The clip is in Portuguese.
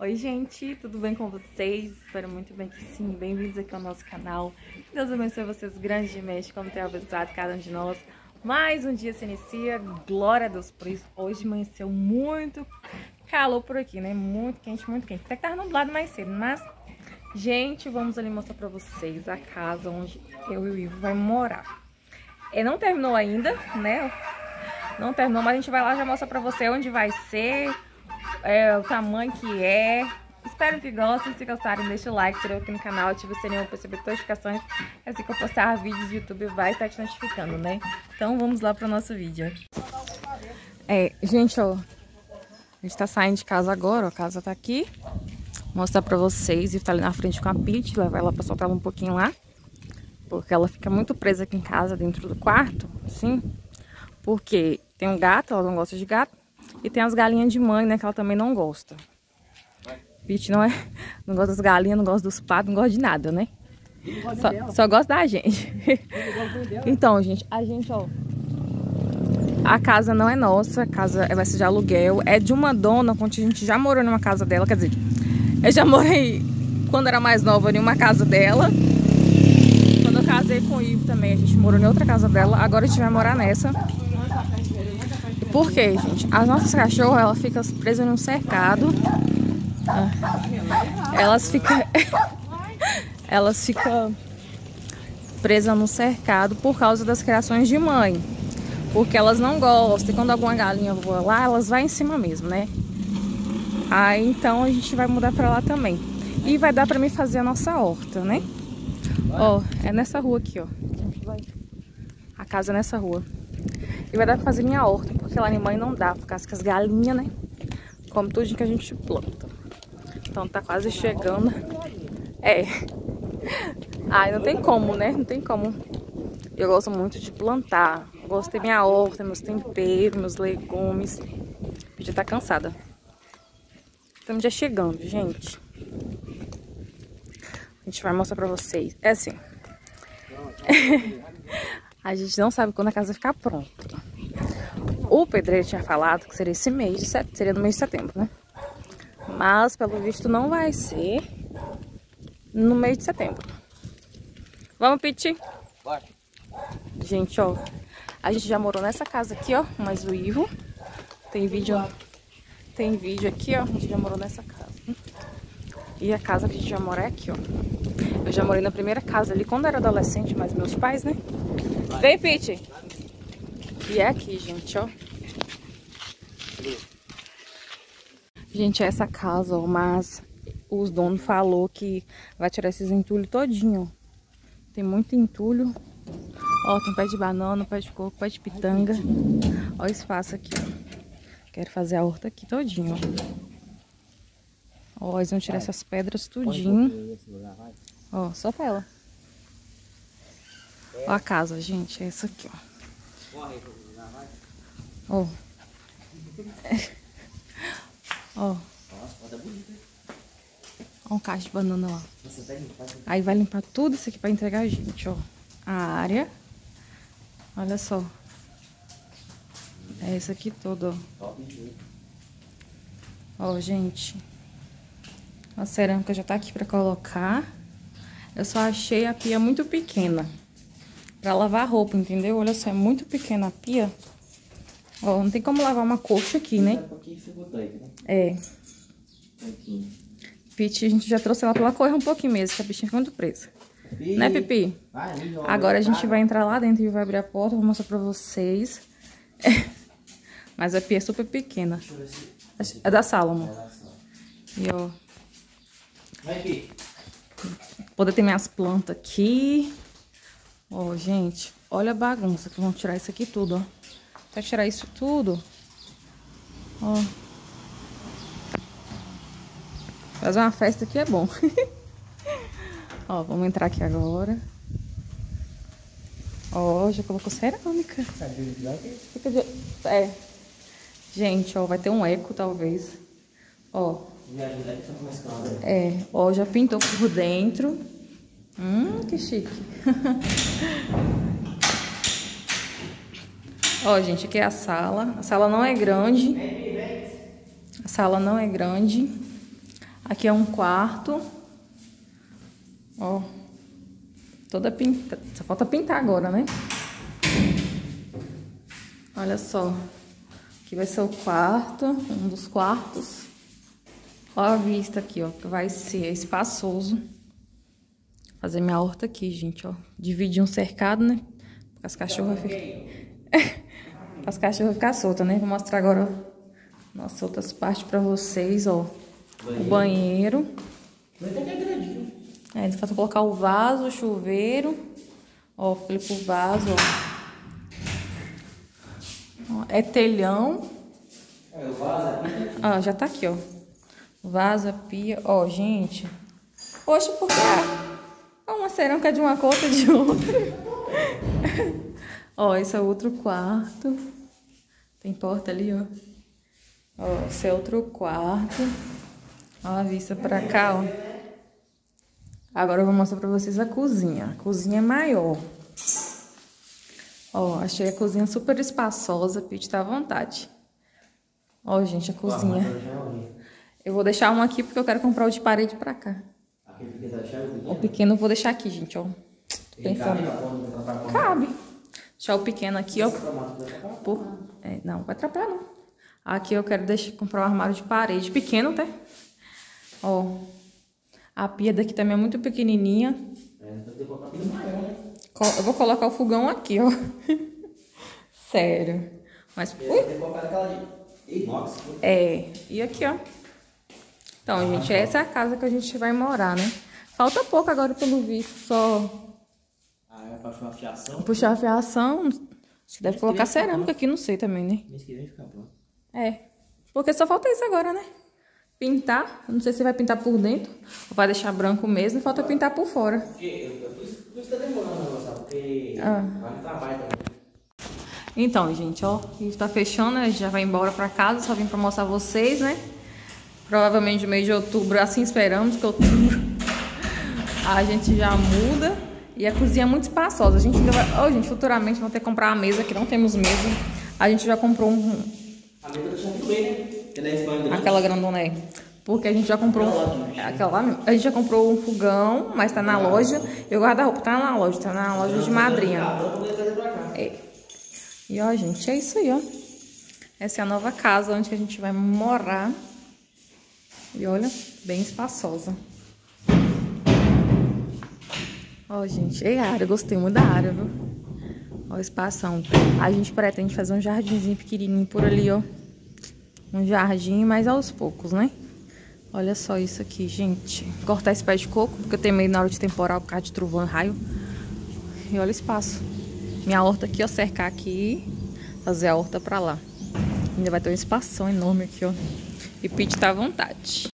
Oi gente, tudo bem com vocês? Espero muito bem que sim, bem-vindos aqui ao nosso canal. Deus abençoe vocês grandemente, como tem abençoado cada um de nós. Mais um dia se inicia, glória a Deus por isso. Hoje amanheceu muito calor por aqui, né? Muito quente, até que tava nublado mais cedo, mas... Gente, vamos ali mostrar pra vocês a casa onde eu e o Ivo vai morar. Não terminou ainda, né? Não terminou, mas a gente vai lá já mostrar pra você onde vai ser, o tamanho que é. Espero que gostem. Se gostarem, deixa o like, se inscreva aqui no canal, ative o sininho para receber notificações. Assim que eu postar vídeos do YouTube vai estar te notificando, né? Então vamos lá pro nosso vídeo. Gente, ó, a gente tá saindo de casa agora, ó, a casa tá aqui. Vou mostrar pra vocês. E tá ali na frente com a Pitty, levar ela pra soltar ela um pouquinho lá. Porque ela fica muito presa aqui em casa, dentro do quarto, assim. Porque tem um gato, ela não gosta de gato. E tem as galinhas de mãe, né, que ela também não gosta. Pitty não gosta das galinhas, não gosta dos patos, não gosta de nada, né? Só gosta da gente. Então, gente, ó... A casa não é nossa, a casa vai ser de aluguel. É de uma dona, onde a gente já morou numa casa dela, quer dizer... Eu já morei, quando era mais nova, em uma casa dela. Quando eu casei com o Ivo também, a gente morou em outra casa dela. Agora a gente vai morar nessa. Por quê, gente? As nossas cachorras, elas ficam presas num cercado. Elas ficam presas no cercado por causa das criações de mãe. Porque elas não gostam. E quando alguma galinha voa lá, elas vão em cima mesmo, né? Aí então a gente vai mudar pra lá também. E vai dar pra mim fazer a nossa horta, né? Ó, é nessa rua aqui, ó. A casa é nessa rua. E vai dar pra fazer minha horta, porque lá em mãe não dá, por causa que as galinhas, né? Come tudo que a gente planta. Então tá quase chegando. Ai, não tem como, né? Não tem como. Eu gosto muito de plantar. Gosto de ter minha horta, meus temperos, meus legumes. Já tá cansada. Estamos já chegando, gente. A gente vai mostrar pra vocês. É assim. A gente não sabe quando a casa ficar pronta. O pedreiro tinha falado que seria esse mês de setembro, seria no mês de setembro, né? Mas, pelo visto, não vai ser no mês de setembro. Vamos, Pitty? Vai. Gente, ó. A gente já morou nessa casa aqui, ó. Mas o Ivo. Tem vídeo aqui, ó. A gente já morou nessa casa. E a casa que a gente já mora é aqui, ó. Eu já morei na primeira casa ali quando era adolescente, mas meus pais, né? Vem, Pitty! E é aqui, gente, ó. Gente, é essa casa, ó. Mas os donos falou que vai tirar esses entulhos todinho, ó. Tem muito entulho. Ó, tem pé de banana, pé de coco, pé de pitanga. Ó o espaço aqui, ó. Quero fazer a horta aqui todinho, ó. Ó, eles vão tirar essas pedras tudinho. Ó, só pra ela. Ó a casa, gente. É essa aqui, ó. Ó. Ó. Ó um cacho de banana lá. Aí vai limpar tudo isso aqui pra entregar a gente, ó. A área. Olha só. É isso aqui todo, ó. Ó, gente. A cerâmica já tá aqui pra colocar. Eu só achei a pia muito pequena pra lavar roupa, entendeu? Olha só, é muito pequena a pia. Ó, não tem como lavar uma coxa aqui, né? Pitty, a gente já trouxe ela pra ela correr um pouquinho mesmo, que a bichinha fica muito presa. Né, Pipi? Agora a gente vai entrar lá dentro e vai abrir a porta, vou mostrar pra vocês. Mas a pia é super pequena. É da sala, amor. E ó. Poder ter minhas plantas aqui. Ó, gente. Olha a bagunça que vamos tirar isso aqui tudo, ó. Até tirar isso tudo. Ó. Fazer uma festa aqui é bom. Ó, vamos entrar aqui agora. Ó, já colocou cerâmica. Gente, ó, vai ter um eco, talvez. Ó. Ó, já pintou por dentro. Que chique. Ó, gente, aqui é a sala. A sala não é grande. A sala não é grande. Aqui é um quarto. Ó. Toda pintada. Só falta pintar agora, né? Olha só. Aqui vai ser o quarto. Um dos quartos. Olha a vista aqui, ó. Que vai ser espaçoso. Vou fazer minha horta aqui, gente, ó. Dividir um cercado, né? Porque as cachorras ficam... as cachorras ficam soltas, né? Vou mostrar agora, ó, nossas outras partes pra vocês, ó. O banheiro. É, ele falta colocar o vaso, o chuveiro. Ó, fica ali pro vaso, ó. É telhão. É, o vaso, a pia. Ah, já tá aqui, ó. Vaso, a pia. Ó, gente. Poxa, por quê? Uma cerâmica de uma cor, outra de outra. Ó, esse é outro quarto. Tem porta ali, ó. Ó, esse é outro quarto. Ó, a vista pra cá, ó. Agora eu vou mostrar pra vocês a cozinha. A cozinha é maior. Ó, achei a cozinha super espaçosa. Pete tá à vontade. Ó, gente, a cozinha. Eu vou deixar um aqui porque eu quero comprar o de parede pra cá. O pequeno eu vou deixar aqui, gente, ó. Pensando. Cabe. Deixar o pequeno aqui, ó. Não, vai atrapalhar, não. Aqui eu quero comprar um armário de parede. Pequeno, até. Ó. A pia daqui também é muito pequenininha. Eu vou colocar o fogão aqui, ó. Sério. Mas... E aqui, ó. Então, gente, essa é a casa que a gente vai morar, né? Falta pouco agora, pelo visto, só... é pra puxar a fiação? Puxar a fiação. Acho que deve colocar cerâmica aqui, não sei também, né? Mês que vem fica pronto. É. Porque só falta isso agora, né? Pintar. Eu não sei se vai pintar por dentro ou vai deixar branco mesmo. Falta pintar por fora. Por isso tá demorando, sabe? Porque vai no trabalho também. Então, gente, ó. A gente tá fechando, a gente já vai embora pra casa. Só vim pra mostrar vocês, né? Provavelmente no mês de outubro, assim esperamos que outubro a gente já muda. E a cozinha é muito espaçosa. A gente ainda vai... gente, futuramente vamos ter que comprar uma mesa, que não temos mesa. A gente já comprou A mesa do chão também, né? Aquela grandona aí. Porque a gente já comprou... aquela lá mesmo. A gente já comprou um fogão, mas tá na loja. E o guarda-roupa tá na loja de madrinha. E ó, gente, é isso aí, ó. Essa é a nova casa onde a gente vai morar. E olha, bem espaçosa. Ó, gente, é a área, gostei muito da área, viu? Ó, o espação. A gente pretende fazer um jardinzinho pequenininho por ali, ó. Um jardim, mas aos poucos, né? Olha só isso aqui, gente. Cortar esse pé de coco, porque eu tenho medo na hora de temporal por causa de trovão e raio. E olha o espaço. Minha horta aqui, ó, cercar aqui. Fazer a horta pra lá. Ainda vai ter um espação enorme aqui, ó. E Pete tá à vontade.